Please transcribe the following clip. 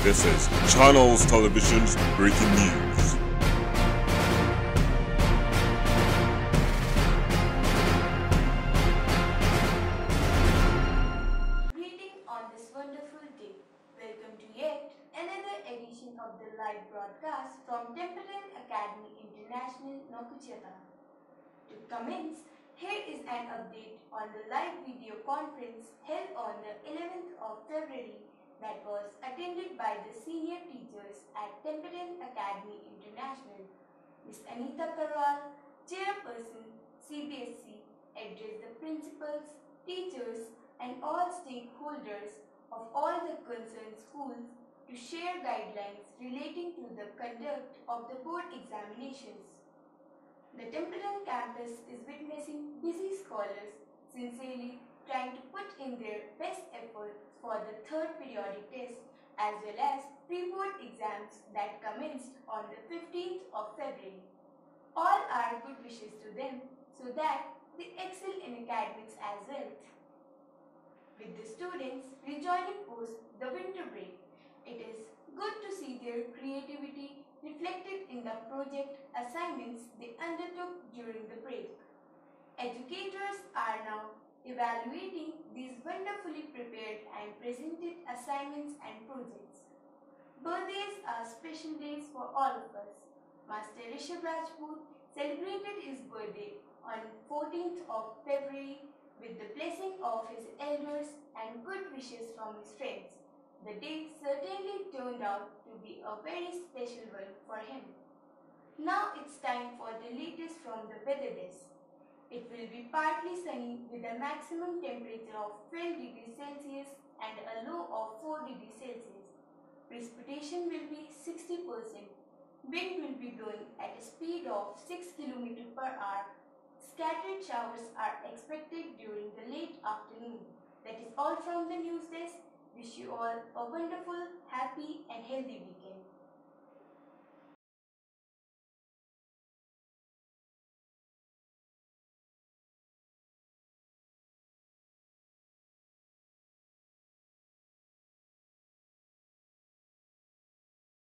This is Channels Television's breaking news. Greeting on this wonderful day. Welcome to yet another edition of the live broadcast from Templeton Academy International, Nokucheta. To commence, here is an update on the live video conference held on the 11th of February that was attended by the senior teachers at Templeton Academy International. Ms. Anita Karwal, Chairperson, CBSE, addressed the principals, teachers, and all stakeholders of all the concerned schools to share guidelines relating to the conduct of the board examinations. The Templeton campus is witnessing busy scholars sincerely trying to put in their best effort for the third periodic test as well as pre-board exams that commenced on the 15th of February. All our good wishes to them so that they excel in academics as well. With the students rejoining post the winter break, it is good to see their creativity reflected in the project assignments they undertook during the break. Educators are now evaluating these wonderfully prepared and presented assignments and projects. Birthdays are special days for all of us. Master Rishabh Rajput celebrated his birthday on 14th of February with the blessing of his elders and good wishes from his friends. The day certainly turned out to be a very special one for him. Now it's time for the latest from the weather desk. It will be partly sunny with a maximum temperature of 12 degrees Celsius and a low of 4 degrees Celsius. Precipitation will be 60%. Wind will be blowing at a speed of 6 km per hour. Scattered showers are expected during the late afternoon. That is all from the news desk. Wish you all a wonderful, happy and healthy weekend.